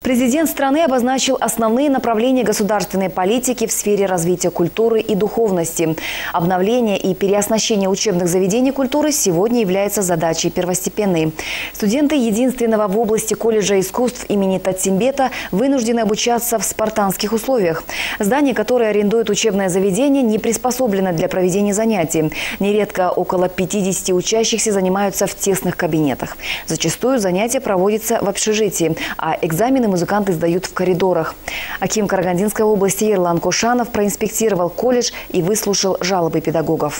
Президент страны обозначил основные направления государственной политики в сфере развития культуры и духовности. Обновление и переоснащение учебных заведений культуры сегодня является задачей первостепенной. Студенты единственного в области колледжа искусств имени Татсимбета вынуждены обучаться в спартанских условиях. Здание, которое арендует учебное заведение, не приспособлено для проведения занятий. Нередко около 50 учащихся занимаются в тесных кабинетах. Зачастую занятия проводятся в общежитии, а экзамены музыканты сдают в коридорах. Аким Карагандинской области Ерлан Кошанов проинспектировал колледж и выслушал жалобы педагогов.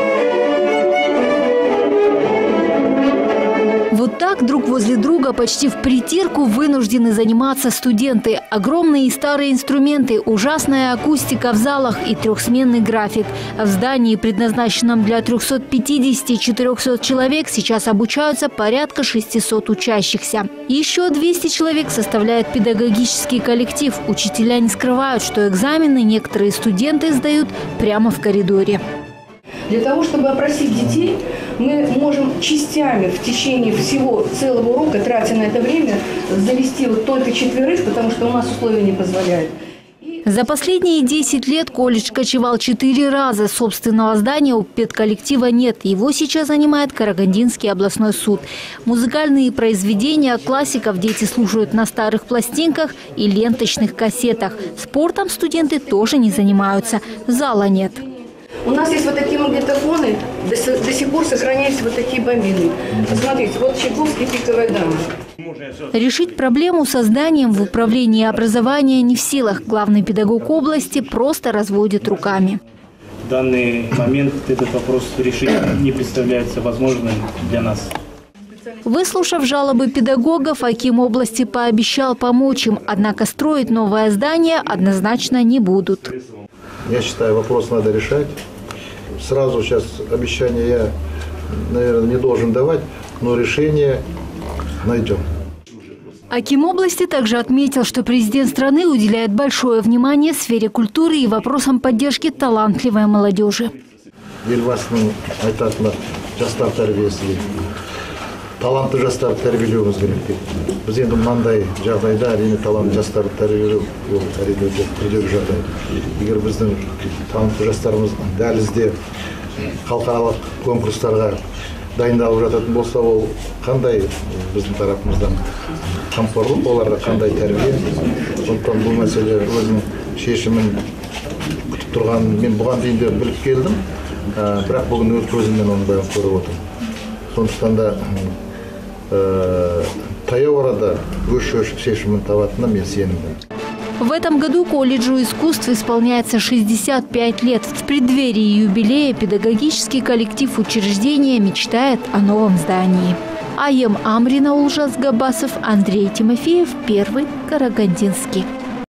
Вот так друг возле друга почти в притирку вынуждены заниматься студенты. Огромные и старые инструменты, ужасная акустика в залах и трехсменный график. В здании, предназначенном для 350-400 человек, сейчас обучаются порядка 600 учащихся. Еще 200 человек составляет педагогический коллектив. Учителя не скрывают, что экзамены некоторые студенты сдают прямо в коридоре. Для того, чтобы опросить детей, мы можем частями в течение всего целого урока, тратя на это время, завести вот только 4, потому что у нас условия не позволяют. За последние 10 лет колледж кочевал 4 раза. Собственного здания у педколлектива нет. Его сейчас занимает Карагандинский областной суд. Музыкальные произведения классиков дети слушают на старых пластинках и ленточных кассетах. Спортом студенты тоже не занимаются. Зала нет. У нас есть вот такие магнитофоны, до сих пор сохраняются вот такие бобины. Посмотрите, вот Чайковский «Пиковая дама». Решить проблему со зданием в управлении образования не в силах. Главный педагог области просто разводит руками. В данный момент этот вопрос решить не представляется возможным для нас. Выслушав жалобы педагогов, аким области пообещал помочь им. Однако строить новое здание однозначно не будут. Я считаю, вопрос надо решать. Сразу сейчас обещания я, наверное, не должен давать, но решение найдем. Аким области также отметил, что президент страны уделяет большое внимание сфере культуры и вопросам поддержки талантливой молодежи. Талантты жастарды тәрбиелеуіміз керек деп. Біз енді мынандай жағдайда әрине талантты жастарды тәрбиелеу ол әрине өте күрделі жағдай. Егер біздің талантты жастарымыз дәлізде халықаралық конкурстарға дайындалып жататын болса, ол қандай біздің тарапымыздан қамқорлық, оларға қандай тәрбие. Сондықтан бұл мәселе өзінің шешімін күтіп тұрған, мен бұған дейін де біліп келдім, бірақ бүгін өз көзіммен оның бәрін көріп отырмын. Сондықтан да таяу арада өз шешімін табатынына мен сенімдімін. В этом году колледжу искусств исполняется 65 лет. В преддверии юбилея педагогический коллектив учреждения мечтает о новом здании. Айем Амрина, Улжас Габасов, Андрей Тимофеев, Первый Карагандинский.